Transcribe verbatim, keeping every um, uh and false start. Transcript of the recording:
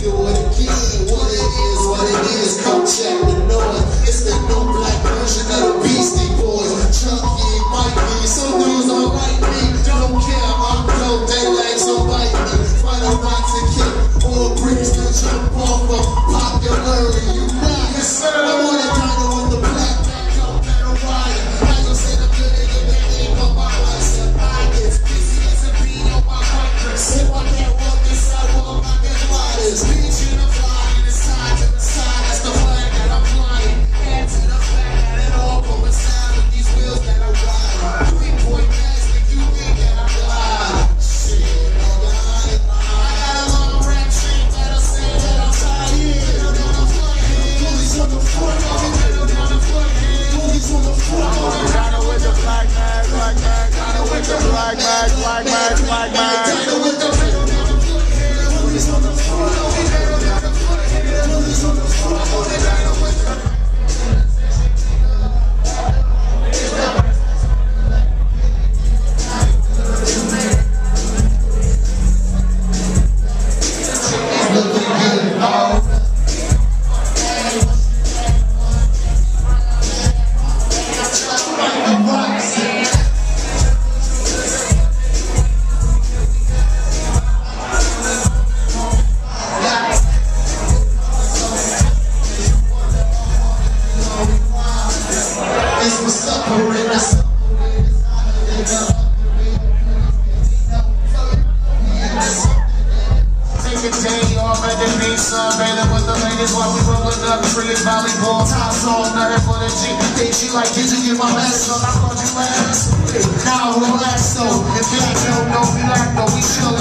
do it again. What it is, what it is, come check the noise. It's the new black version of the Beastie Boys. Chunky, Mikey, some dudes don't like me. Don't care, I'm dope, they like some bite me. Find a rock to kick, or bricks to jump off of popularity. You not, yes sir. I want a dino with the black back up, pedal rider. I just said I'm good at it, that ain't no my life. I get busy as a bee on my hundreds. If I can't walk this sidewalk, I get riders. Beach in the flying, it's side to the side. That's the flag that I'm flying. Add to the fact that it all coincides with these wheels that I ride. Three-point magic, you think that I glide. Shit, nigga, I ain't lying. I got a long rap shit that'll say that I'm tired. Middle down the front, police on the front, middle down the front, police on the front. Got it with the black mag, black mag, got it with the black mag, black mag, black mag. Got it with the middle down the front, police on the front, middle down the front, police on the front. Got it with the volleyball, tops on, nothing for the G. Think she like, did you get my message on? I thought you last. Now relax though, if black don't know, we like though, we chill